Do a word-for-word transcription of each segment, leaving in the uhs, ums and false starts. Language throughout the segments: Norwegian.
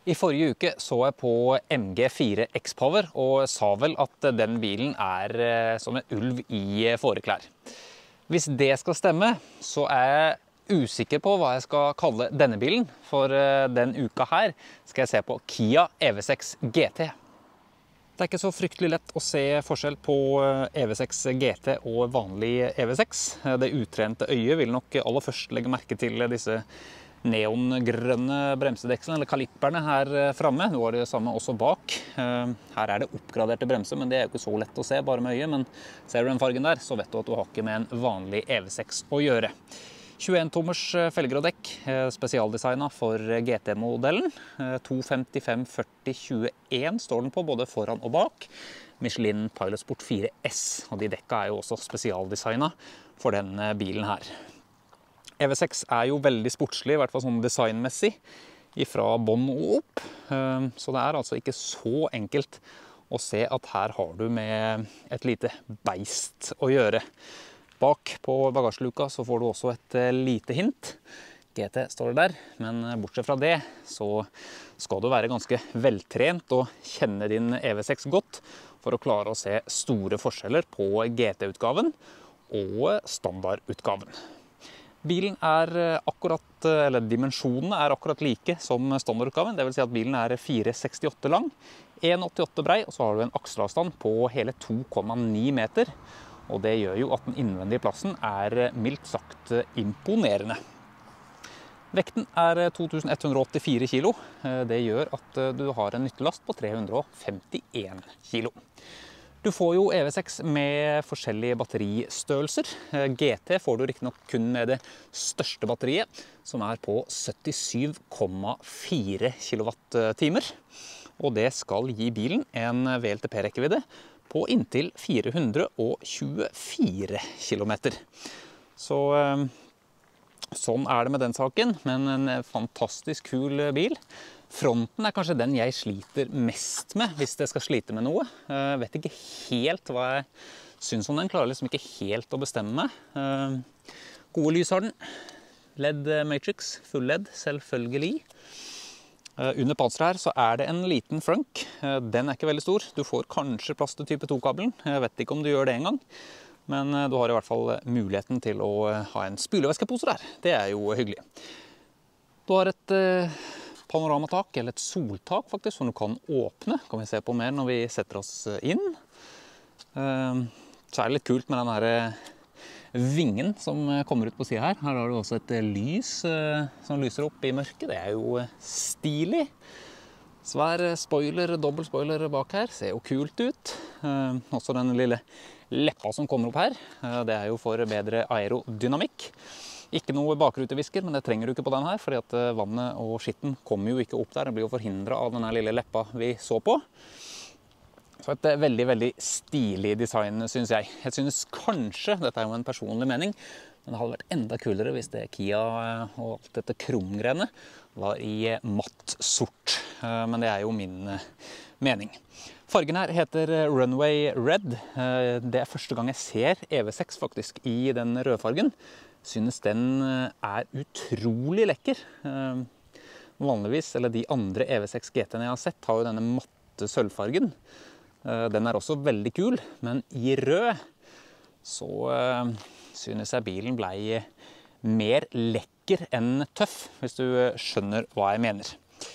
I forrige uke så jeg på M G fire X-Power og sa vel at den bilen er som en ulv i fåreklær. Hvis det skal stemme, så er jeg usikker på hva jeg skal kalle denne bilen, for den uka her skal jeg se på Kia E V seks G T. Det er ikke så fryktelig lett å se forskjell på E V seks G T og vanlig E V seks. Det utrente øyet vil nok aller først legge merke til disse neongrønne bremsedekslene, eller kalipperne her fremme. Nå er det samme også bak. Her er det oppgraderte bremser, men det er jo ikke så lett å se bare med øyet. Men ser du den fargen der, så vet du at du har ikke med en vanlig E V seks å gjøre. tjueen tommers felger og dekk, spesialdesignet for G T-modellen. to femtifem førti tjueen står den på, både foran og bak. Michelin Pilot Sport fire S, og de dekka er jo også spesialdesignet for denne bilen her. E V seks er jo veldig sportslig, i hvert fall sånn designmessig, ifra bånn og opp. Så det er altså ikke så enkelt å se at her har du med et lite beist å gjøre. Bak på bagasjeluka så får du også et lite hint. G T står det der, men bortsett fra det så skal du være ganske veltrent og kjenne din E V seks godt for å klare å se store forskjeller på G T-utgaven og standardutgaven. Bilen er akkurat, eller dimensjonene er akkurat like som standardutgaven. Det vil si at bilen er fire sekstiåtte lang, en åttiåtte brei, og så har du en akselavstand på hele to komma ni meter. Og det gjør jo at den innvendige plassen er mildt sagt imponerende. Vekten er to tusen ett hundre åttifire kilo. Det gjør at du har en nyttelast på tre hundre femtien kilo. Du får jo E V seks med forskjellige batteristørrelser. G T får du riktignok kun med det største batteriet, som er på syttisju komma fire kilowattimer. Og det skal gi bilen en V L T P-rekkevidde på inntil fire hundre tjuefire kilometer. Så sånn er det med den saken, men en fantastisk kul bil. Fronten er kanskje den jeg sliter mest med, hvis jeg skal slite med noe. Jeg vet ikke helt hva jeg synes om den, klarer liksom ikke helt å bestemme meg. Gode lys har den. L E D Matrix, full L E D, selvfølgelig. Under panseret her så er det en liten frunk. Den er ikke veldig stor. Du får kanskje plass til type to-kabelen. Jeg vet ikke om du gjør det en gang. Men du har i hvert fall muligheten til å ha en spyleveskepose der. Det er jo hyggelig. Du har et panoramatak, eller et soltak faktisk, som du kan åpne. Kan vi se på mer når vi setter oss inn. Så er det litt kult med den her vingen som kommer ut på siden her. Her har du også et lys som lyser opp i mørket. Det er jo stilig. Svær spoiler, dobbelt spoiler bak her. Ser jo kult ut. Også den lille leppa som kommer opp her. Det er jo for bedre aerodynamikk. Ikke noe bakrutevisker, men det trenger du ikke på den her, fordi at vannet og skitten kommer jo ikke opp der. Det blir jo forhindret av denne lille leppa vi så på. Så et veldig, veldig stilig design, synes jeg. Jeg synes kanskje, dette er jo en personlig mening, men det hadde vært enda kulere hvis det Kia og alt dette krumgreiene var i matt sort. Men det er jo min mening. Fargen her heter Runway Red. Det er første gang jeg ser E V seks faktisk i den rødfargen. Synes den er utrolig lekker. Vanligvis, eller de andre E V seks G T-ene jeg har sett, har jo denne matte sølvfargen. Den er også veldig kul, men i rød så synes jeg bilen ble mer lekker enn tøff, hvis du skjønner hva jeg mener.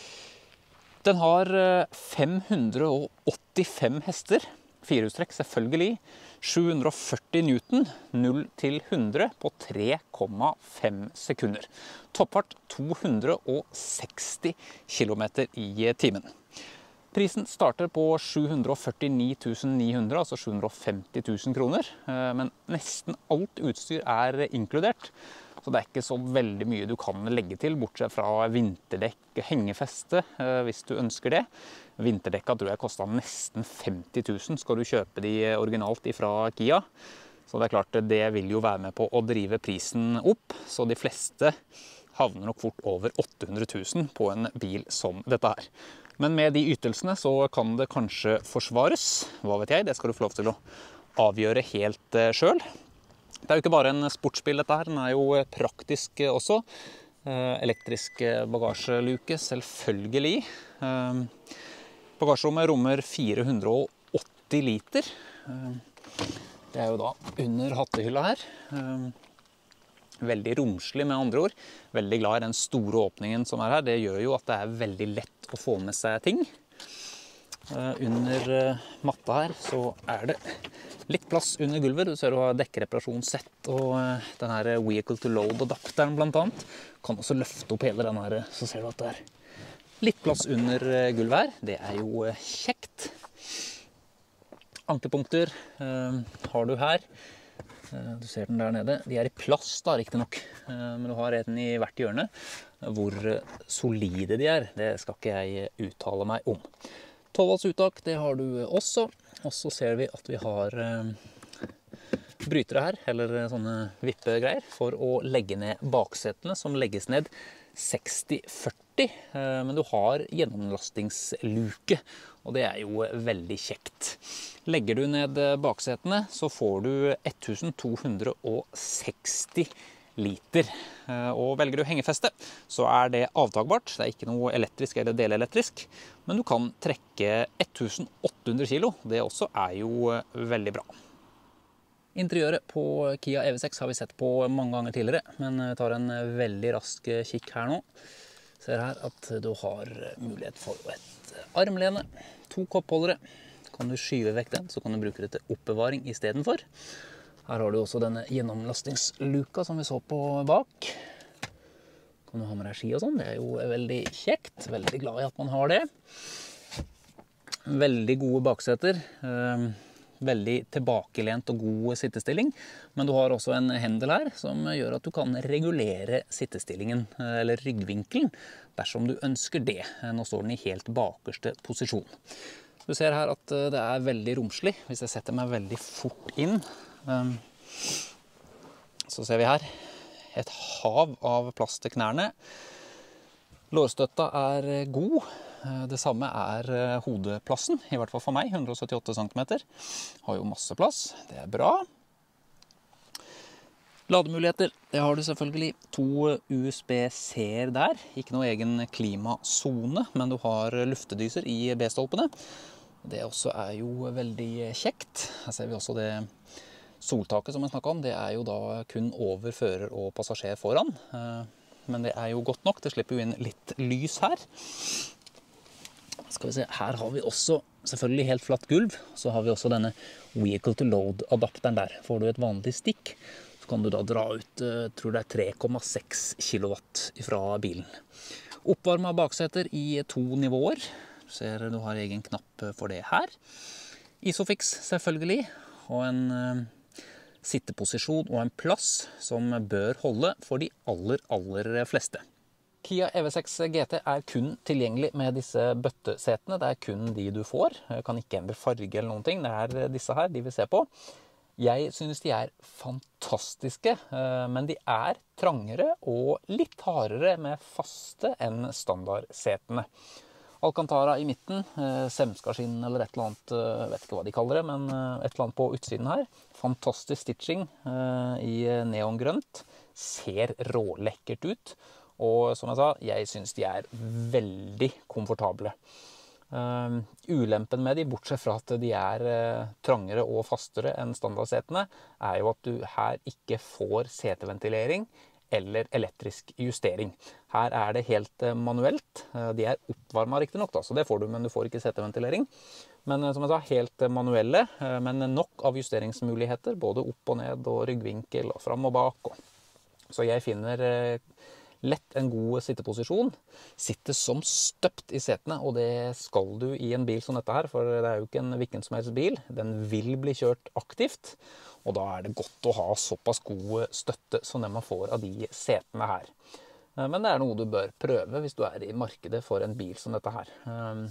Den har fem hundre åttifem hester, firehjulstrekk selvfølgelig, sju hundre førti newton, null til hundre på tre komma fem sekunder. Toppfart to hundre seksti kilometer i timen. Prisen starter på sju hundre førtini tusen ni hundre, altså sju hundre femti tusen kroner, men nesten alt utstyr er inkludert. Så det er ikke så veldig mye du kan legge til, bortsett fra vinterdekk, hengefeste, hvis du ønsker det. Vinterdekka tror jeg kostet nesten femti tusen, skal du kjøpe de originalt fra Kia. Så det er klart, det vil jo være med på å drive prisen opp, så de fleste havner nok fort over åtte hundre tusen på en bil som dette her. Men med de ytelsene så kan det kanskje forsvares, hva vet jeg, det skal du få lov til å avgjøre helt selv. Det er jo ikke bare en sportsbil dette her, den er jo praktisk også. Elektrisk bagasjeluke, selvfølgelig. Bagasjerommet rommer fire hundre og åtti liter. Det er jo da under hattehylla her. Veldig romslig med andre ord. Veldig glad i den store åpningen som er her. Det gjør jo at det er veldig lett å få med seg ting. Under matta her så er det litt plass under gulvet. Du ser du har dekkereparasjonssett og den her vehicle to load adapteren blant annet. Kan også løfte opp hele den her, så ser du at det er litt plass under gulvet her. Det er jo kjekt. Ankepunkter eh, har du her. Eh, du ser den der nede. De er i plast da, riktig nok. Eh, men du har en i hvert hjørne. Hvor solide de er, det skal ikke jeg uttale meg om. tolv volts uttak, det har du også. Og så ser vi at vi har eh, brytere her, eller sånne vippegreier, for å legge ned baksetene, som legges ned seksti førti. Eh, men du har gjennomlastingsluke, og det er jo veldig kjekt. Legger du ned baksetene, så får du to hundre og seksti liter. Og velger du hengefeste, så er det avtagbart. Det er ikke noe elektrisk eller delelektrisk, men du kan trekke åtte hundre kilo. Det også er jo veldig bra. Interiøret på Kia E V seks har vi sett på mange ganger tidligere, men jeg tar en veldig rask kikk her nå. Ser her at du har mulighet for et armlene, to koppholdere. Kan du skyve vekk den, så kan du bruke det til oppbevaring i stedet for. Her har du også denne gjennomlastingsluka som vi så på bak. Kan du ha med deg ski og sånn, det er jo veldig kjekt. Veldig glad i at man har det. Veldig gode bakseter. Veldig tilbakelent og god sittestilling. Men du har også en hendel her som gjør at du kan regulere sittestillingen, eller ryggvinkelen, dersom du ønsker det. Nå står den i helt bakerste posisjon. Du ser her at det er veldig romslig. Hvis jeg setter meg veldig fort inn, så ser vi her et hav av plass til knærne. Lårstøtta er god. Det samme er hodeplassen, i hvert fall for meg, hundre og syttiåtte centimeter. Har jo masse plass, det er bra. Lademuligheter, det har du selvfølgelig. To U S B-C-er der. Ikke noe egen klimasone, men du har luftedyser i B-stolpene. Det også er jo veldig kjekt. Her ser vi også det soltaket som jeg snakket om. Det er jo da kun over fører og passasjer foran. Men det er jo godt nok. Det slipper jo inn litt lys her. Skal vi se, her har vi også selvfølgelig helt flatt gulv. Så har vi også denne vehicle to load adapteren der. Får du et vanlig stikk, så kan du da dra ut, tror det er tre komma seks kilowatt fra bilen. Oppvarmet bakseter i to nivåer. Du ser du har egen knapp for det her. Isofix selvfølgelig, og en sitteposisjon og en plass som bør holde for de aller, aller fleste. Kia E V seks G T er kun tilgjengelig med disse bøttesetene. Det er kun de du får. Jeg kan ikke endre farge eller noen ting. Det er disse her, de vi ser på. Jeg synes de er fantastiske, men de er trangere og litt hardere med faste enn standardsetene. Alcantara i midten, semskaskinn eller et eller annet, jeg vet ikke hva de kaller det, men et eller annet på utsiden her. Fantastisk stitching i neongrønt. Ser rålekkert ut. Og som jeg sa, jeg synes de er veldig komfortable. Uh, ulempen med de, bortsett fra at de er uh, trangere og fastere enn standardsetene, er jo at du her ikke får seteventilering eller elektrisk justering. Her er det helt uh, manuelt. Uh, de er oppvarmet riktig nok da, så det får du, men du får ikke seteventilering. Men uh, som jeg sa, helt uh, manuelle, uh, men nok av justeringsmuligheter, både opp og ned og ryggvinkel og frem og bak. Og. Så jeg finner uh, lett en god sitteposisjon. Sitter som støpt i setene, og det skal du i en bil som dette her, for det er jo ikke en hvilken som helst bil. Den vil bli kjørt aktivt, og da er det godt å ha såpass god støtte som det man får av de setene her. Men det er noe du bør prøve hvis du er i markedet for en bil som dette her.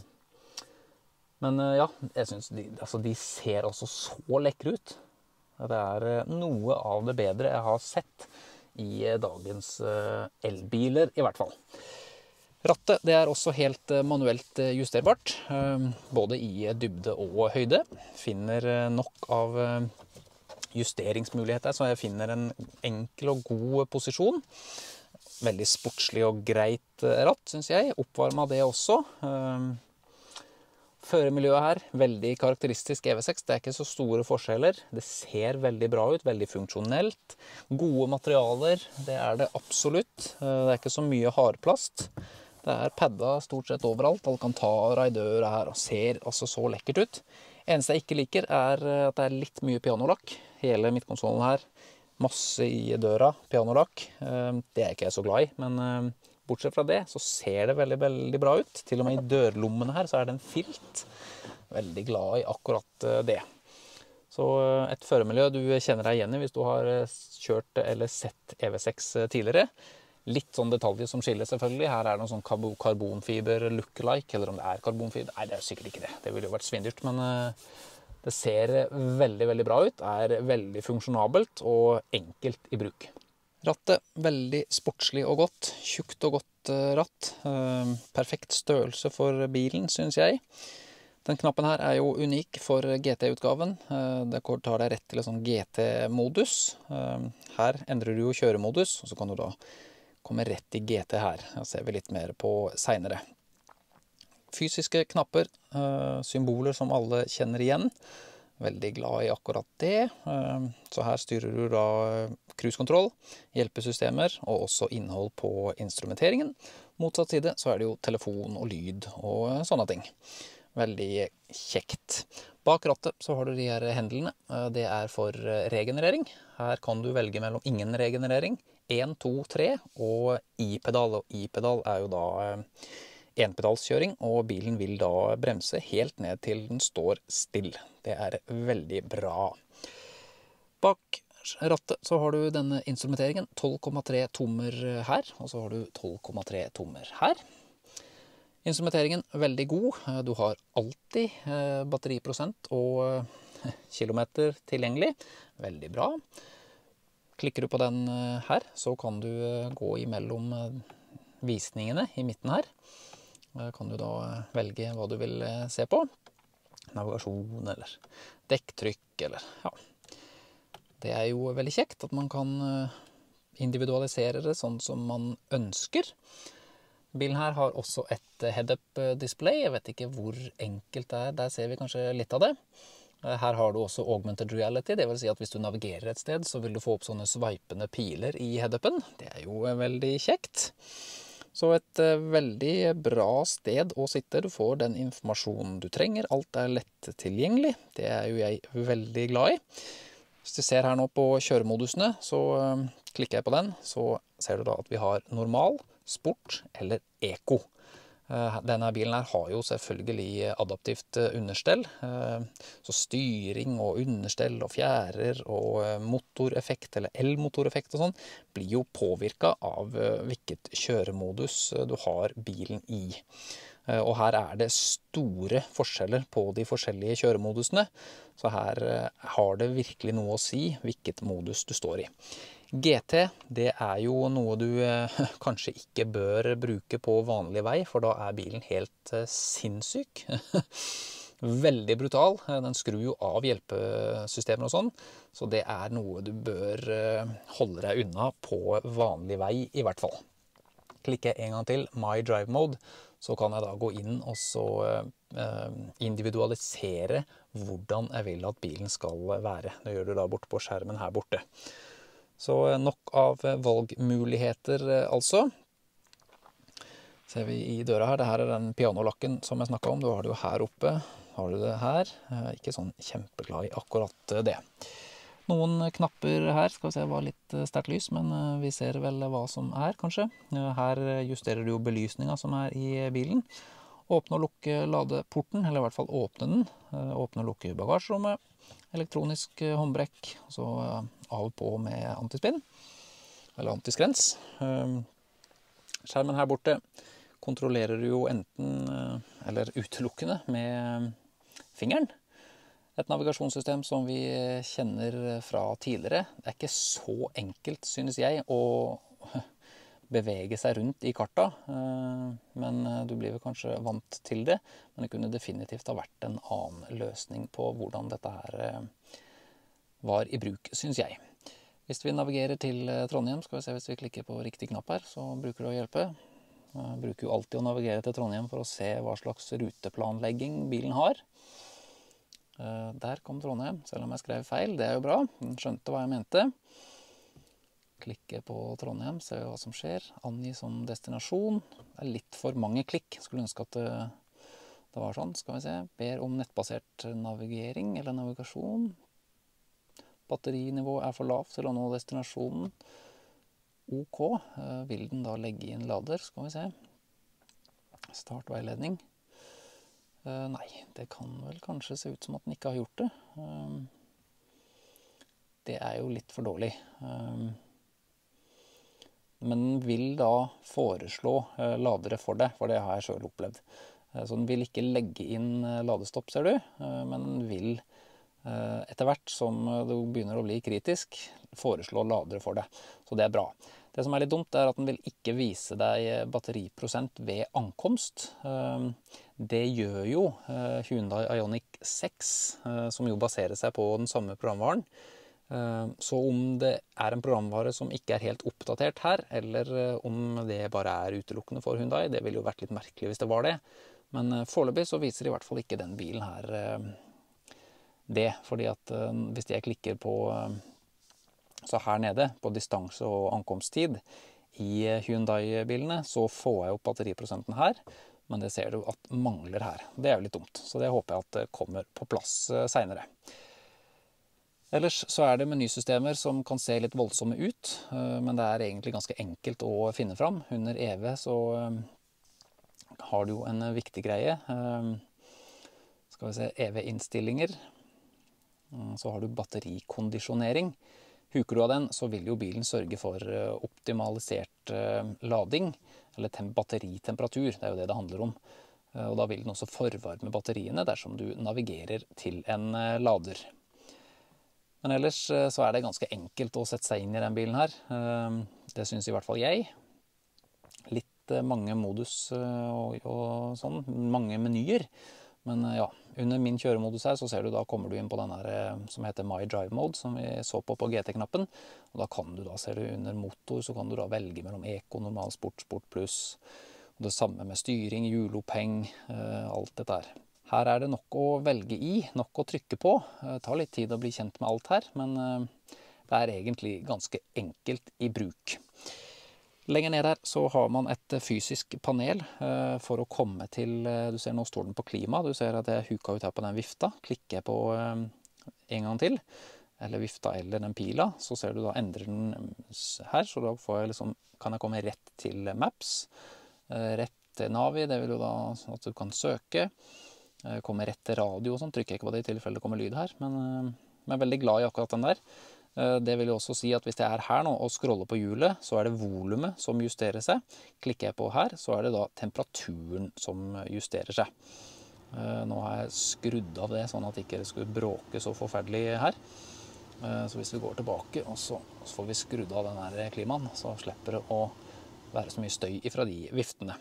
Men ja, jeg synes de, altså de ser også så lekre ut. Det er noe av det bedre jeg har sett i dagens elbiler i hvert fall. Rattet det er også helt manuelt justerbart, både i dybde og høyde. Finner nok av justeringsmuligheter, så jeg finner en enkel og god posisjon. veldig sportslig og greit ratt, synes jeg. Oppvarmet det også. Føremiljøet her, veldig karakteristisk E V seks. Det er ikke så store forskjeller. Det ser veldig bra ut, veldig funksjonelt. Gode materialer, det er det absolutt. Det er ikke så mye hardplast. Det er padda stort sett overalt. Alcantara i døra her, og ser altså så lekkert ut. Eneste jeg ikke liker er at det er litt mye pianolakk. Hele midtkonsollen her, masse i døra, pianolakk. Det er ikke jeg så glad i, men bortsett fra det så ser det veldig, veldig bra ut. Til og med i dørlommene her så er det en filt. Veldig glad i akkurat det. Så et føremiljø du kjenner deg igjen i hvis du har kjørt eller sett E V seks tidligere. Litt sånn detaljer som skiller selvfølgelig. Her er det noen sånn karbonfiber lookalike, eller om det er karbonfiber. Nei, det er sikkert ikke det. Det ville jo vært svindyrt, men det ser veldig, veldig bra ut. Er veldig funksjonabelt og enkelt i bruk. Rattet veldig sportslig og godt. Tjukt og godt ratt. Perfekt størrelse for bilen, synes jeg. Den knappen her er jo unik for G T-utgaven. Det tar deg rett til en sånn G T-modus. Her endrer du jo kjøremodus, og så kan du da komme rett i G T her. Det ser vi litt mer på senere. Fysiske knapper, symboler som alle kjenner igjen. Veldig glad i akkurat det. Så her styrer du da cruisekontroll, hjelpesystemer og også innhold på instrumenteringen. Motsatt side så er det jo telefon og lyd og sånne ting. Veldig kjekt. Bak rattet så har du de her hendlene. Det er for regenerering. Her kan du velge mellom ingen regenerering, en, to, tre og I-pedal. Og I-pedal er jo da enpedalskjøring, og bilen vil da bremse helt ned til den står still. Det er veldig bra. Bak rattet så har du denne instrumenteringen, tolv komma tre tommer her, og så har du tolv komma tre tommer her. Instrumenteringen er veldig god. Du har alltid batteriprosent og kilometer tilgjengelig. Veldig bra. Klikker du på den her, så kan du gå imellom visningene i midten her. Kan du da velge hva du vil se på. Navigasjon eller dekktrykk eller ja. Det er jo veldig kjekt at man kan individualisere det sånn som man ønsker. Bilen her har også et head-up display. Jeg vet ikke hvor enkelt det er. Der ser vi kanskje litt av det. Her har du også augmented reality. Det vil si at hvis du navigerer et sted, så vil du få opp sånne sveipende piler i head-upen. Det er jo veldig kjekt. Så et veldig bra sted å sitte. Du får den informasjonen du trenger. Alt er lett tilgjengelig. Det er jo jeg veldig glad i. Hvis du ser her nå på kjøremodusene, så klikker jeg på den. Så ser du da at vi har normal, sport eller eko. Denne bilen her har jo selvfølgelig adaptivt understell. Så styring og understell og fjærer og motoreffekt eller elmotoreffekt og sånn blir jo påvirket av hvilket kjøremodus du har bilen i. Og her er det store forskjeller på de forskjellige kjøremodusene. Så her har det virkelig noe å si hvilket modus du står i. G T, det er jo noe du eh, kanskje ikke bør bruke på vanlig vei, for da er bilen helt eh, sinnssyk. Veldig brutal. Den skrur jo av hjelpesystemer og sånn, så det er noe du bør eh, holde deg unna på vanlig vei i hvert fall. Klikker jeg en gang til My Drive Mode, så kan jeg da gå inn og så eh, individualisere hvordan jeg vil at bilen skal være. Det gjør du da borte på skjermen her borte. Så nok av valgmuligheter altså. Ser vi i døra her, det her er den pianolakken som jeg snakket om. Du har det jo her oppe, har du det her. Ikke sånn kjempeglad i akkurat det. Noen knapper her, skal vi se, var litt sterkt lys, men vi ser vel hva som er kanskje. Her justerer du jo belysningen som er i bilen. Åpne og lukke ladeporten, eller i hvert fall åpne den. Åpne og lukke bagasjerommet. Elektronisk håndbrekk, og så av og på med antispinn, eller antiskrens. Skjermen her borte kontrollerer du jo enten, eller utelukkende, med fingeren. Et navigasjonssystem som vi kjenner fra tidligere. Det er ikke så enkelt, synes jeg, å bevege seg rundt i karta, men du blir vel kanskje vant til det. Men det kunne definitivt ha vært en annen løsning på hvordan dette her var i bruk, synes jeg. Hvis vi navigerer til Trondheim, skal vi se hvis vi klikker på riktig knapp her, så bruker det å hjelpe. Jeg bruker jo alltid å navigere til Trondheim for å se hva slags ruteplanlegging bilen har. Der kom Trondheim, selv om jeg skrev feil. Det er jo bra. Den skjønte hva jeg mente. Klikke på Trondheim, se hva som skjer. Angi som destinasjon. Det er litt for mange klikk. Skulle ønske at det, det var sånn. Skal vi se. Ber om nettbasert navigering eller navigasjon. Batterinivå er for lavt til å nå destinasjonen. Ok, vil den da legge inn lader, skal vi se. Start veiledning. Uh, nei, det kan vel kanskje se ut som at den ikke har gjort det. Um, det er jo litt for dårlig. Um, men den vil da foreslå uh, ladere for det, for det har jeg selv opplevd. Uh, så den vil ikke legge inn uh, ladestopp, ser du, uh, men den vil uh, etter hvert som det begynner å bli kritisk, foreslå ladere for det. Så det er bra. Det som er litt dumt er at den vil ikke vise deg batteriprosent ved ankomst. Det gjør jo Hyundai Ioniq seks, som jo baserer seg på den samme programvaren. Så om det er en programvare som ikke er helt oppdatert her, eller om det bare er utelukkende for Hyundai, det ville jo vært litt merkelig hvis det var det. Men foreløpig så viser i hvert fall ikke den bilen her det, fordi at hvis jeg klikker på så her nede på distanse og ankomsttid i Hyundai-bilene så får jeg opp batteriprosenten her, men det ser du at mangler her. Det er jo litt dumt, så det håper jeg at det kommer på plass senere. Ellers så er det menysystemer som kan se litt voldsomme ut, men det er egentlig ganske enkelt å finne fram. Under E V så har du jo en viktig greie. Skal vi se, E V-innstillinger. Så har du batterikondisjonering. Huker du av den, så vil jo bilen sørge for optimalisert lading, eller batteritemperatur, det er jo det det handler om. Og da vil den også forvarme batteriene dersom du navigerer til en lader. Men ellers så er det ganske enkelt å sette seg inn i den bilen her. Det synes i hvert fall jeg. Litt mange modus og, og sånn, mange menyer. Men ja, under min kjøremodus her så ser du da kommer du inn på den her som heter My Drive Mode, som vi så på på G T-knappen. Og da kan du da, ser du under motor, så kan du da velge mellom Eco, Normal, Sport, Sport Plus. Og det samme med styring, hjuloppheng, alt dette her. Her er det nok å velge i, nok å trykke på. Det tar litt tid å bli kjent med alt her, men det er egentlig ganske enkelt i bruk. Lenger ned her så har man et fysisk panel for å komme til, du ser nå står den på klima, du ser at jeg huka ut her på den vifta, klikker jeg på en gang til, eller vifta eller den pila, så ser du da endrer den her, så da får jeg liksom, kan jeg komme rett til Maps, rett til Navi, det vil jo da at du kan søke, komme rett til radio og sånn, trykker jeg ikke på det i tilfelle det kommer lyd her, men jeg er veldig glad i akkurat den der. Det vil jo også si at hvis jeg er her nå og scroller på hjulet, så er det volumet som justerer seg. Klikker jeg på her, så er det da temperaturen som justerer seg. Nå har jeg skrudd av det, sånn at det ikke skulle bråke så forferdelig her. Så hvis vi går tilbake, og så får vi skrudd av den her klimaen, så slipper det å være så mye støy ifra de viftene.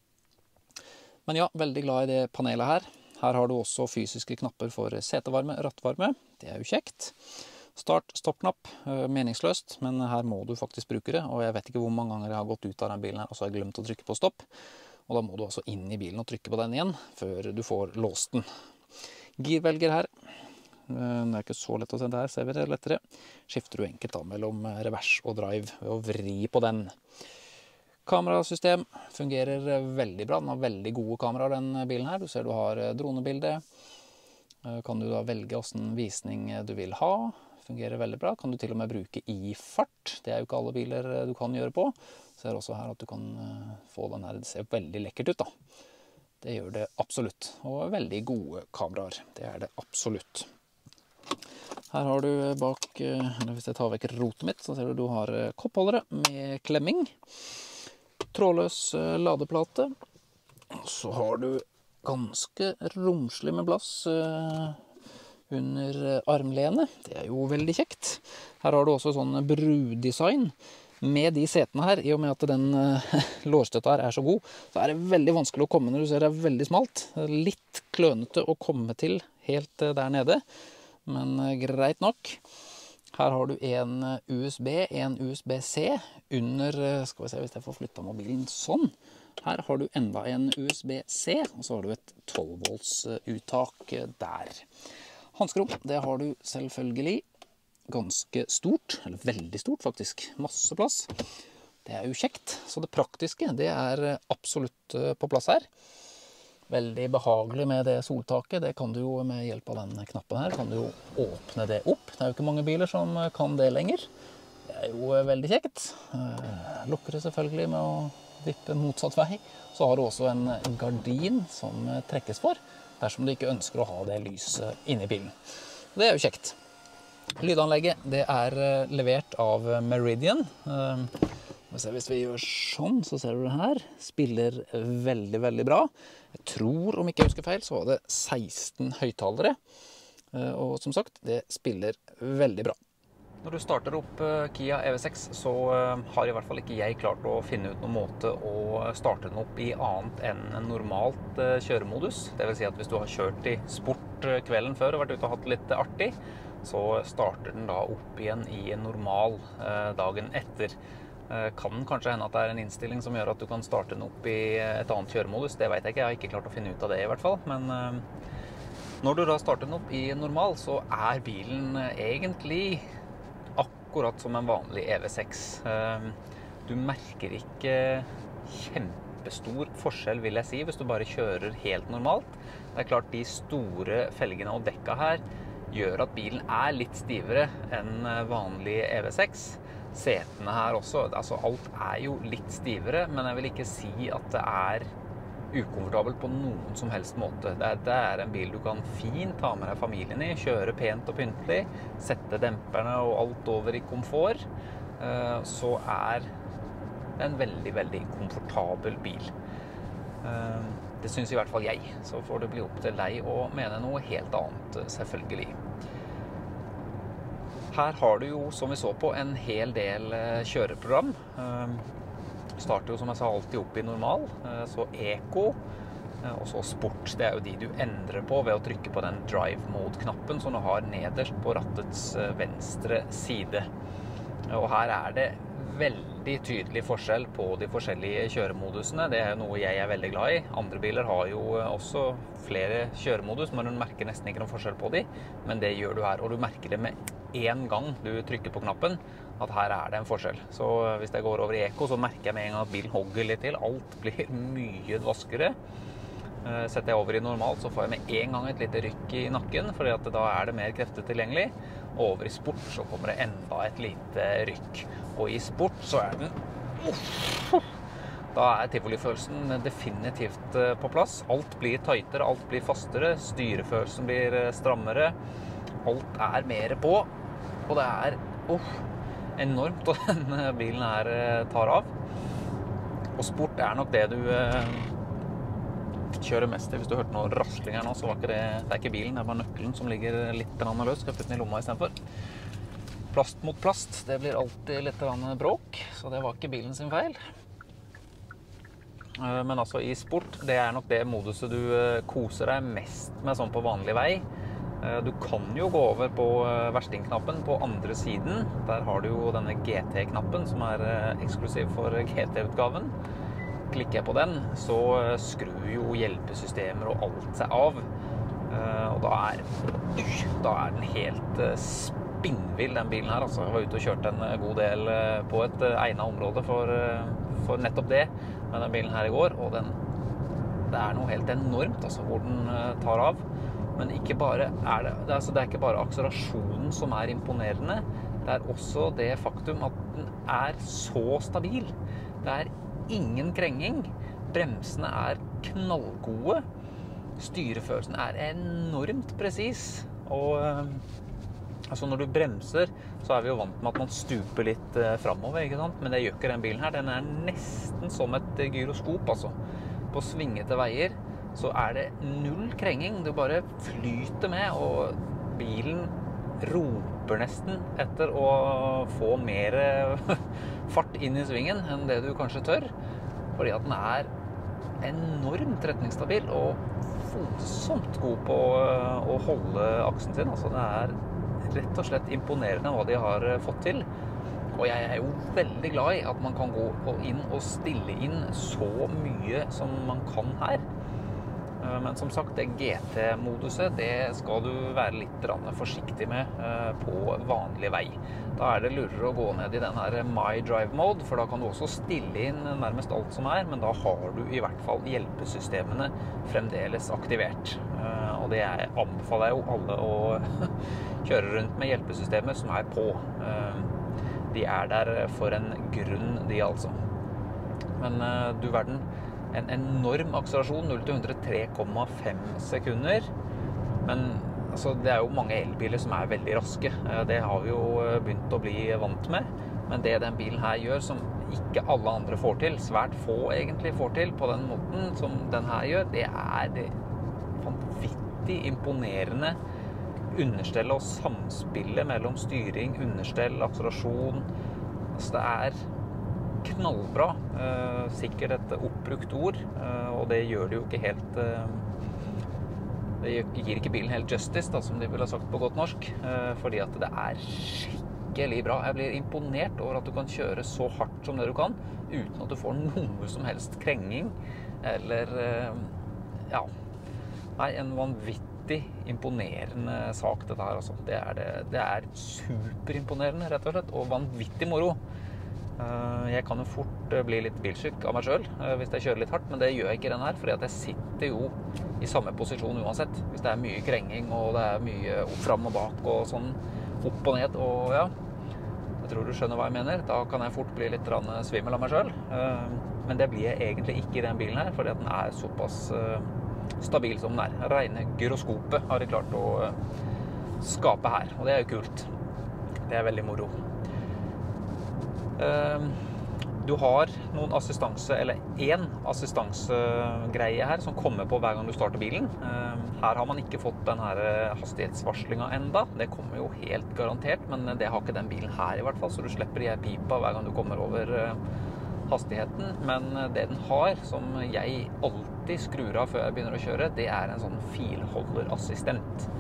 Men ja, veldig glad i det panelet her. Her har du også fysiske knapper for setevarme, rattvarme. Det er jo kjekt. Start, stopp-knapp, meningsløst, men her må du faktisk bruke det, og jeg vet ikke hvor mange ganger jeg har gått ut av den bilen her, og så har jeg glemt å trykke på stopp, og da må du altså inn i bilen og trykke på den igjen, før du får låst den. Girvelger her, det er ikke så lett å se, der ser vi det lettere, skifter du enkelt da mellom revers og drive ved å vri på den. Kamerasystem fungerer veldig bra, den har veldig gode kameraer den bilen her, du ser du har dronebilde, kan du da velge hvordan visning du vil ha, fungerer veldig bra, kan du til og med bruke i fart, det er jo ikke alle biler du kan gjøre på, ser også her at du kan få den her, det ser veldig lekkert ut da, det gjør det absolutt, og veldig gode kameraer, det er det absolutt. Her har du bak, eller hvis jeg tar vekk rotet mitt, så ser du du har koppholdere med klemming, trådløs ladeplate, så har du ganske romslig med plass under armlene. Det er jo veldig kjekt. Her har du også sånn brudesign med de setene her. I og med at den lårstøtta her er så god, så er det veldig vanskelig å komme når du ser det er veldig smalt. Litt klønete å komme til helt der nede, men greit nok. Her har du en U S B, en U S B-C under, skal vi se hvis jeg får flyttet mobilen sånn. Her har du enda en U S B-C, og så har du et tolv volts uttak der. Handskerom, det har du selvfølgelig ganske stort, eller veldig stort faktisk, masse plass. Det er jo kjekt, så det praktiske, det er absolutt på plass her. Veldig behagelig med det soltaket, det kan du jo med hjelp av den knappen her, kan du jo åpne det opp. Det er jo ikke mange biler som kan det lenger. Det er jo veldig kjekt. Lukker det selvfølgelig med å vippe motsatt vei. Så har du også en gardin som trekkes for, dersom du ikke ønsker å ha det lyset inne i bilen. Det er jo kjekt. Lydanlegget, det er levert av Meridian. Hvis vi gjør sånn, så ser du det her. Spiller veldig, veldig bra. Jeg tror, om ikke jeg husker feil, så var det seksten høyttalere. Og som sagt, det spiller veldig bra. Når du starter opp Kia E V seks, så har i hvert fall ikke jeg klart å finne ut noen måte å starte den opp i annet enn normalt kjøremodus. Det vil si at hvis du har kjørt i sport kvelden før og vært ute og hatt litt artig, så starter den da opp igjen i en normal dagen etter. Kan kanskje hende at det er en innstilling som gjør at du kan starte den opp i et annet kjøremodus. Det vet jeg ikke, jeg har ikke klart å finne ut av det i hvert fall. Men når du da starter den opp i normal, så er bilen egentlig akkurat som en vanlig E V seks. Du merker ikke kjempestor forskjell, vil jeg si, hvis du bare kjører helt normalt. Det er klart de store felgene og dekka her gjør at bilen er litt stivere enn vanlig E V seks. Setene her også, altså alt er jo litt stivere, men jeg vil ikke si at det er ukomfortabelt på noen som helst måte. Det er, det er en bil du kan fint ta med deg familien i, kjøre pent og pyntelig, sette demperne og alt over i komfort, så er det en veldig, veldig komfortabel bil. Det synes i hvert fall jeg, så får det bli opp til deg å mene noe helt annet, selvfølgelig. Her har du jo, som vi så på, en hel del kjøreprogram. Starter jo, som jeg sa, alltid opp i normal, så Eco, og så Sport. Det er jo de du endrer på ved å trykke på den Drive Mode-knappen som du har nederst på rattets venstre side. Og her er det veldig tydelig forskjell på de forskjellige kjøremodusene. Det er noe jeg er veldig glad i. Andre biler har jo også flere kjøremodus, men du merker nesten ikke noen forskjell på de. Men det gjør du her, og du merker det med en gang du trykker på knappen, at her er det en forskjell. Så hvis jeg går over i Eco, så merker jeg med en gang at bilen hogger litt til. Alt blir mye vaskere. Setter jeg over i normalt, så får jeg med en gang et lite rykk i nakken, fordi at da er det mer krefter tilgjengelig. Og over i sport så kommer det enda et lite rykk. Og i sport så er den... Da er tivolifølelsen definitivt på plass. Alt blir tightere, alt blir fastere, styrefølelsen blir strammere. Alt er mer på, og det er oh, enormt at denne bilen her tar av. Og sport er nok det du eh, kjører mest i. Hvis du hørte noe rasling her nå, så var ikke det, det er ikke bilen, det er bare nøkkelen som ligger litt løs. Skal jeg putte den i lomma i stedet for. Plast mot plast, det blir alltid litt bråk, så det var ikke bilen sin feil. Men altså i sport, det er nok det moduset du koser deg mest med sånn på vanlig vei. Du kan jo gå over på verstingknappen på andre siden. Der har du jo denne G T-knappen som er eksklusiv for G T-utgaven. Klikker jeg på den, så skrur jo hjelpesystemer og alt seg av. Og da er, da er den helt spinnvill, den bilen her. Altså, jeg var ute og kjørte en god del på et egnet område for, for nettopp det med den bilen her i går. Og den, det er noe helt enormt altså, hvor den tar av. Men ikke bare er det, det, er, altså, det er ikke bare akselerasjonen som er imponerende, det er også det faktum at den er så stabil. Det er ingen krenging, bremsene er knallgode, styrefølelsen er enormt presis, og altså når du bremser, så er vi jo vant med at man stuper litt eh, fremover, ikke sant? Men det gjør ikke den bilen her, den er nesten som et gyroskop, altså. På svingete veier, så er det null krenging. Du bare flyter med, og bilen roper nesten etter å få mer fart inn i svingen enn det du kanskje tør. Fordi at den er enormt retningsstabil og voldsomt god på å holde aksen sin. Altså det er rett og slett imponerende hva de har fått til. Og jeg er jo veldig glad i at man kan gå inn og stille inn så mye som man kan her. Men som sagt, det G T-moduset, det skal du være litt forsiktig med på vanlig vei. Da er det lurere å gå ned i den her My Drive Mode, for da kan du også stille inn nærmest alt som er, men da har du i hvert fall hjelpesystemene fremdeles aktivert. Og det jeg anbefaler jo alle å kjøre rundt med hjelpesystemer som er på. De er der for en grunn, de altså. Men du verden, en enorm akselerasjon, null til hundre tre komma fem sekunder. Men altså, det er jo mange elbiler som er veldig raske. Det har vi jo begynt å bli vant med. Men det den bilen her gjør, som ikke alle andre får til, svært få egentlig får til på den måten som den her gjør, det er det vanvittig imponerende understellet og samspillet mellom styring, understell, akselerasjon. Altså, det er knallbra, eh, sikkert et oppbrukt ord, eh, og det gjør det jo ikke helt eh, det gir ikke bilen helt justice, da, som de ville ha sagt på godt norsk, eh, fordi at det er skikkelig bra. Jeg blir imponert over at du kan kjøre så hardt som det du kan, uten at du får noe som helst krenging, eller eh, ja, nei, en vanvittig imponerende sak dette her, altså. Det er, det, det er superimponerende, rett og slett, og vanvittig moro. Jeg kan jo fort bli litt bilsyk av meg selv hvis jeg kjører litt hardt, men det gjør jeg ikke i den her, fordi at jeg sitter jo i samme posisjon uansett. Hvis det er mye krenging, og det er mye opp, fram og bak, og sånn opp og ned, og ja, jeg tror du skjønner hva jeg mener. Da kan jeg fort bli litt svimmel av meg selv. Men det blir jeg egentlig ikke i den bilen her, fordi at den er såpass stabil som den er. Rene gyroskopet har de klart å skape her, og det er jo kult. Det er veldig moro. Du har noen assistanse, eller en assistansegreie her som kommer på hver gang du starter bilen. Her har man ikke fått den her hastighetsvarslingen enda. Det kommer jo helt garantert, men det har ikke den bilen her i hvert fall, så du slipper i pipa hver gang du kommer over hastigheten. Men det den har, som jeg alltid skrur av før jeg begynner å kjøre, det er en sånn filholderassistent.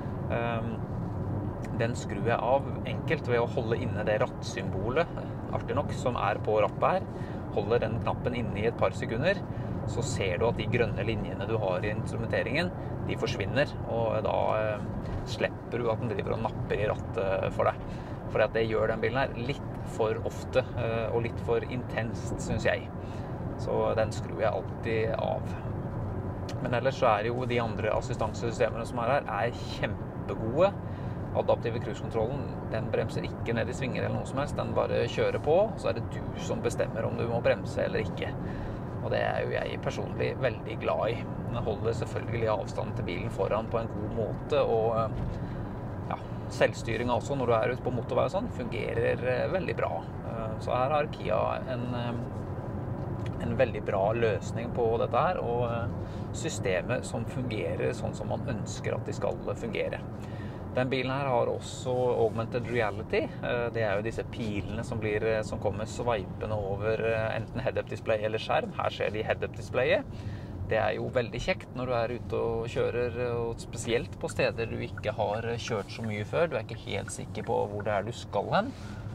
Den skrur jeg av enkelt ved å holde inne det rattsymbolet, artig nok, som er på rappet her. Holder den knappen inne i et par sekunder, så ser du at de grønne linjene du har i instrumenteringen, de forsvinner, og da eh, slipper du at den driver og napper i rattet for deg. For at det gjør den bilen her litt for ofte, eh, og litt for intenst, synes jeg. Så den skrur jeg alltid av. Men ellers så er jo de andre assistansesystemene som er her, er kjempegode. Adaptive cruise-kontrollen, den bremser ikke ned i svinger eller noe som helst, den bare kjører på, så er det du som bestemmer om du må bremse eller ikke. Og det er jo jeg personlig veldig glad i. Den holder selvfølgelig avstand til bilen foran på en god måte, og ja, selvstyringen også når du er ute på motorvei og sånn, fungerer veldig bra. Så her har Kia en, en veldig bra løsning på dette her, og systemet som fungerer sånn som man ønsker at de skal fungere. Den bilen her har også augmented reality. Det er jo disse pilene som, blir, som kommer sveipende over enten head-up-display eller skjerm. Her ser de head-up-displayet. Det er jo veldig kjekt når du er ute og kjører, og spesielt på steder du ikke har kjørt så mye før. Du er ikke helt sikker på hvor det er du skal hen.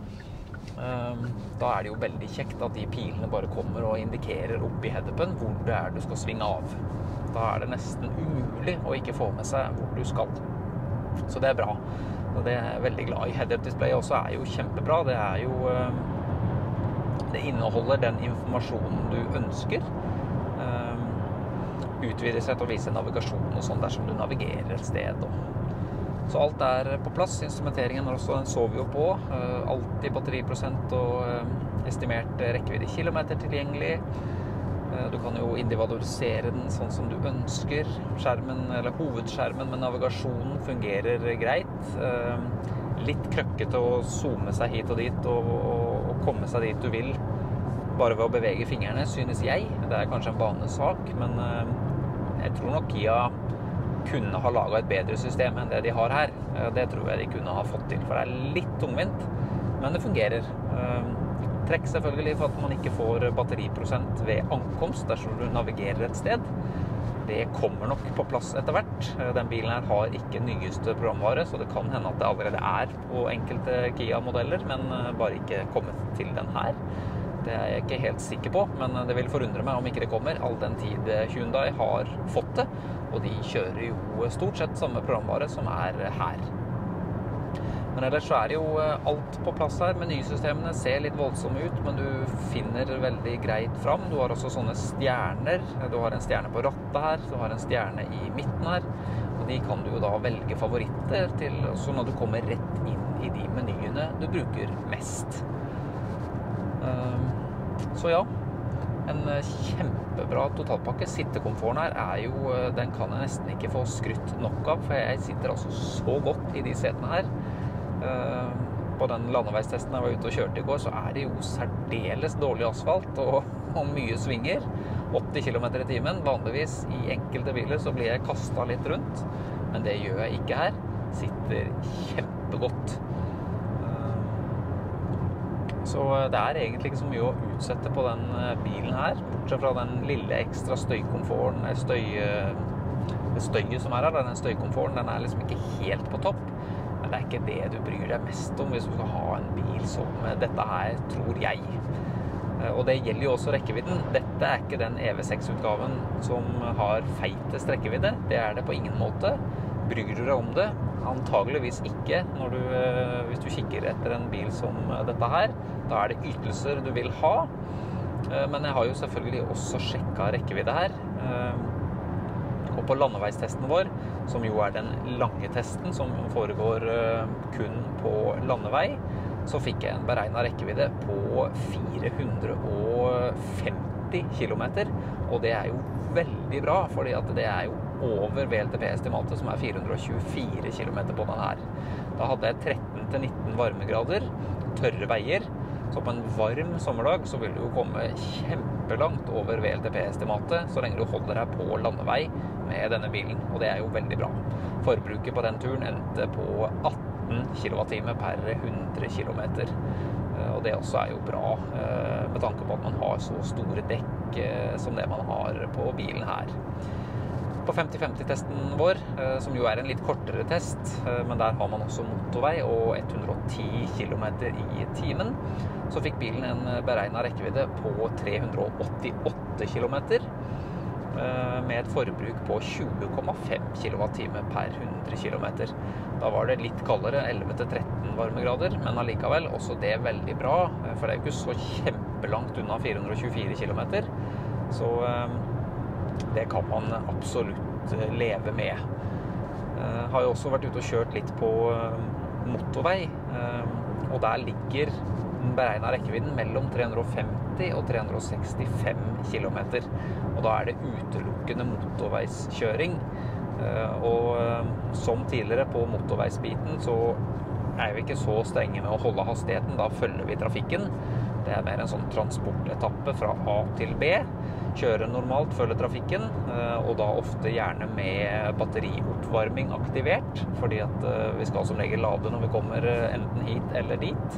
Da er det jo veldig kjekt at de pilene bare kommer og indikerer opp i head-upen hvor det er du skal svinge av. Da er det nesten umulig å ikke få med seg hvor du skal. Så det er bra, og det er jeg veldig glad i. Head-up-displayet også er jo kjempebra. Det er jo det inneholder den informasjonen du ønsker. Utvider seg til å vise navigasjon og sånn dersom du navigerer et sted. Så alt er på plass. Instrumenteringen også, den sover jo på. Alltid batteriprosent og estimert rekkevidde i kilometer tilgjengelig. Du kan jo individualisere den sånn som du ønsker. Skjermen, eller hovedskjermen med navigasjonen fungerer greit. Litt krøkkete å zoome seg hit og dit og, og, og komme seg dit du vil bare ved å bevege fingrene, synes jeg. Det er kanskje en banesak, men jeg tror nok Kia kunne ha laget et bedre system enn det de har her. Det tror jeg de kunne ha fått til, for det er litt tungvint, men det fungerer. Trekk selvfølgelig for at man ikke får batteriprosent ved ankomst dersom du navigerer et sted. det kommer nok på plass etter hvert. Den bilen her har ikke nyeste programvare, så det kan hende at det allerede er på enkelte Kia-modeller, men bare ikke kommet til den her. Det er jeg ikke helt sikker på, men det vil forundre meg om ikke det kommer, all den tid Hyundai har fått det, og de kjører jo stort sett samme programvare som er her. Men ellers så er det jo alt på plass her. Menysystemene ser litt voldsomme ut, men du finner veldig greit fram. Du har også sånne stjerner. Du har en stjerne på rattet her, du har en stjerne i midten her. Og de kan du jo da velge favoritter til, sånn at du kommer rett inn i de menyene du bruker mest. Så ja, en kjempebra totalpakke. Sittekomforten her er jo, den kan jeg nesten ikke få skrytt nok av, for jeg sitter altså så godt i de setene her. På den landeveistesten jeg var ute og kjørte i går, så er det jo særdeles dårlig asfalt og, og mye svinger. åtti kilometer i timen. Vanligvis i enkelte biler så blir jeg kastet litt rundt, men det gjør jeg ikke her. Sitter kjempegodt. Så det er egentlig ikke så mye å utsette på den bilen her, bortsett fra den lille ekstra støykomforten, støy, det støyet som er her, den støykomforten, den er liksom ikke helt på topp. Men det er ikke det du bryr deg mest om hvis du skal ha en bil som dette her, tror jeg. Og det gjelder jo også rekkevidden. Dette er ikke den E V seks-utgaven som har feitest rekkevidde. Det er det på ingen måte. Bryr du deg om det? Antageligvis ikke når du, hvis du kikker etter en bil som dette her. Da er det ytelser du vil ha. Men jeg har jo selvfølgelig også sjekket rekkevidde her. Og på landeveistesten vår, som jo er den lange testen som foregår kun på landevei, så fikk jeg en beregnet rekkevidde på fire hundre og femti kilometer, og det er jo veldig bra, fordi at det er jo over V L T P-estimatet som er fire hundre og tjuefire kilometer på den her. Da hadde jeg tretten til nitten varmegrader, tørre veier, så på en varm sommerdag så vil du jo komme kjempelangt over V L T P-estimatet, så lenge du holder deg på landevei med denne bilen, og det er jo veldig bra. Forbruket på den turen endte på atten kilowattimer per hundre kilometer, og det også er jo bra med tanke på at man har så store dekk som det man har på bilen her. På femti femti-testen vår, som jo er en litt kortere test, men der har man også motorvei og hundre og ti kilometer i timen, så fikk bilen en beregnet rekkevidde på tre hundre og åttiåtte kilometer, med et forbruk på tjue komma fem kilowattimer per hundre kilometer. Da var det litt kaldere, elleve til tretten varmegrader, men allikevel også det veldig bra, for det er jo ikke så kjempelangt unna fire hundre og tjuefire kilometer, så det kan man absolutt leve med. Jeg har jo også vært ute og kjørt litt på motorvei, og der ligger den beregnet rekkevidden mellom tre hundre og femti og tre hundre og sekstifem kilometer, og da er det utelukkende motorveiskjøring. Og som tidligere på motorveisbiten så er vi ikke så strenge med å holde hastigheten, da følger vi trafikken. Det er mer en sånn transportetappe fra A til B. Kjøre normalt, følge trafikken, og da ofte gjerne med batterioppvarming aktivert, fordi at vi skal som regel lade når vi kommer enten hit eller dit.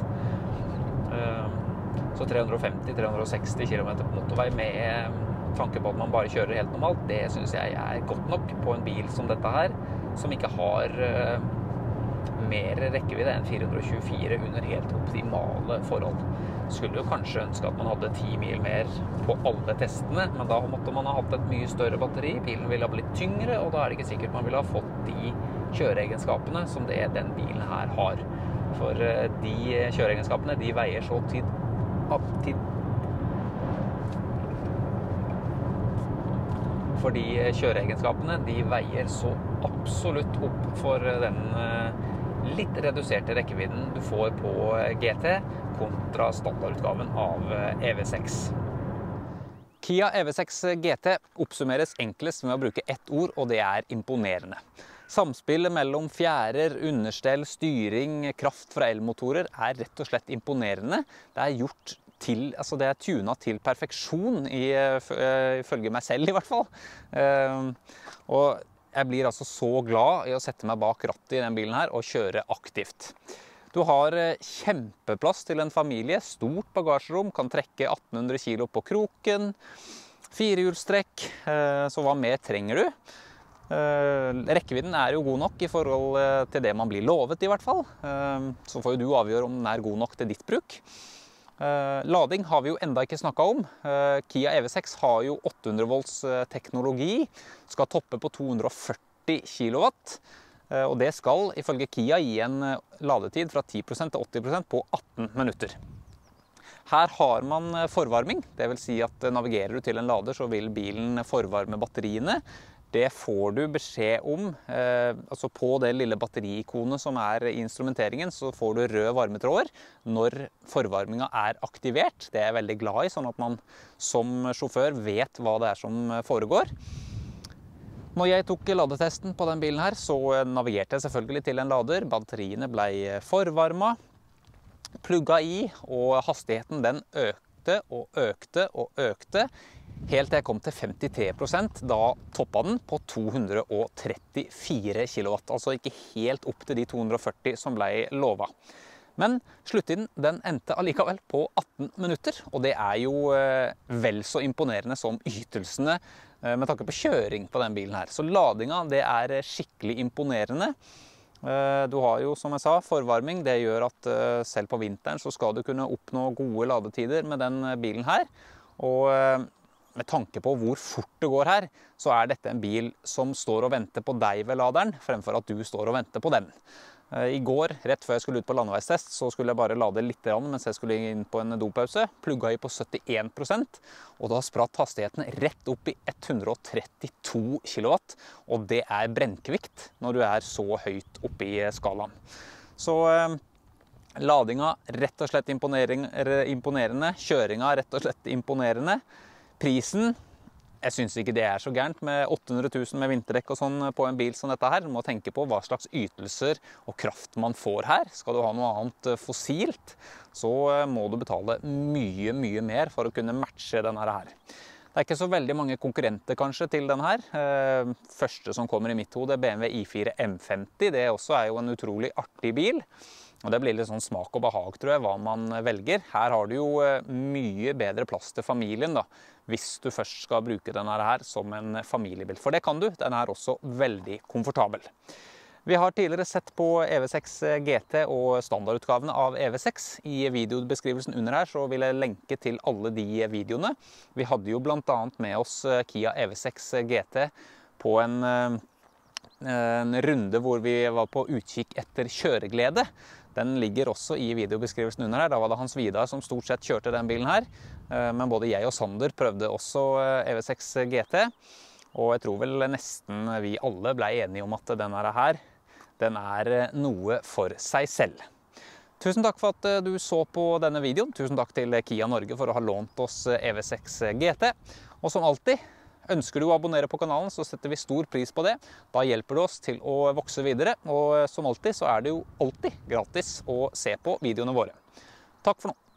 Så tre hundre og femti til tre hundre og seksti kilometer på motorvei med tanke på at man bare kjører helt normalt, det synes jeg er godt nok på en bil som dette her, som ikke har mer rekkevidde enn fire hundre og tjuefire under helt optimale forhold. Skulle jo kanskje ønske at man hadde ti mil mer på alle testene, men da måtte man ha hatt et mye større batteri, bilen ville ha blitt tyngre, og da er det ikke sikkert man ville ha fått de kjøreegenskapene som det den bilen her har. For de kjøreegenskapene, de veier så til, til For de kjøreegenskapene, de veier så absolutt opp for den litt reduserte rekkevidden du får på G T kontra standardutgaven av E V seks. Kia E V seks G T oppsummeres enklest med å bruke ett ord, og det er imponerende. Samspillet mellom fjærer, understell, styring, kraft fra elmotorer er rett og slett imponerende. Det er gjort til, altså det er tunet til perfeksjon, ifølge meg selv i hvert fall. Og jeg blir altså så glad i å sette meg bak rattet i den bilen her og kjøre aktivt. Du har kjempeplass til en familie, stort bagasjerom, kan trekke atten hundre kilo på kroken. Firehjulstrekk, så hva mer trenger du? Rekkevidden er jo god nok i forhold til det man blir lovet i hvert fall. Så får jo du avgjøre om den er god nok til ditt bruk. Lading har vi jo enda ikke snakket om. Kia E V seks har jo åtte hundre volts teknologi, skal toppe på to hundre og førti kilowatt. Og det skal ifølge Kia gi en ladetid fra ti prosent til åtti prosent på atten minutter. Her har man forvarming, det vil si at navigerer du til en lader så vil bilen forvarme batteriene. Det får du beskjed om, eh, altså på det lille batteriikonet som er i instrumenteringen, så får du rød varmetråder når forvarmingen er aktivert. Det er jeg veldig glad i, sånn at man som sjåfør vet hva det er som foregår. Når jeg tok ladetesten på den bilen her, så navigerte jeg selvfølgelig til en lader. Batteriene ble forvarmet, plugga i, og hastigheten den økte og økte og økte, helt til jeg kom til femtitre prosent, da toppa den på to hundre og trettifire kilowatt, altså ikke helt opp til de to hundre og førti som ble lovet. Men sluttiden den endte allikevel på atten minutter, og det er jo vel så imponerende som ytelsene med tanke på kjøring på den bilen her. Så ladinga, det er skikkelig imponerende. Du har jo, som jeg sa, forvarming. Det gjør at selv på vinteren så skal du kunne oppnå gode ladetider med den bilen her. Og med tanke på hvor fort det går her, så er dette en bil som står og venter på deg ved laderen, fremfor at du står og venter på den. I går, rett før jeg skulle ut på landeveistest, så skulle jeg bare lade litt mens jeg skulle inn på en dopause. Plugga i på syttien prosent, og da spratt hastigheten rett opp i hundre og trettito kilowatt. Og det er brennkvikt når du er så høyt oppe i skalaen. Så eh, ladinga rett og slett imponerende, kjøringa rett og slett imponerende. Prisen, jeg synes ikke det er så gærent med åtte hundre tusen med vinterdekk og sånn på en bil som dette her. Du må tenke på hva slags ytelser og kraft man får her. Skal du ha noe annet fossilt, så må du betale mye, mye mer for å kunne matche denne her. Det er ikke så veldig mange konkurrenter kanskje til denne her. Første som kommer i mitt hode er B M W i fire M femti. Det også er jo en utrolig artig bil. Og det blir litt sånn smak og behag, tror jeg, hva man velger. Her har du jo mye bedre plass til familien da, hvis du først skal bruke denne her som en familiebil. For det kan du, den er også veldig komfortabel. Vi har tidligere sett på E V seks G T og standardutgavene av E V seks. I videobeskrivelsen under her så vil jeg lenke til alle de videoene. Vi hadde jo blant annet med oss Kia E V seks G T på en en runde hvor vi var på utkikk etter kjøreglede. Den ligger også i videobeskrivelsen under her. Da var det Hans Vidar som stort sett kjørte den bilen her. Men både jeg og Sander prøvde også E V seks G T. Og jeg tror vel nesten vi alle ble enige om at denne her, den er noe for seg selv. Tusen takk for at du så på denne videoen. Tusen takk til Kia Norge for å ha lånt oss E V seks G T. Og som alltid, ønsker du å abonnere på kanalen, så setter vi stor pris på det. Da hjelper du oss til å vokse videre, og som alltid så er det jo alltid gratis å se på videoene våre. Takk for nå!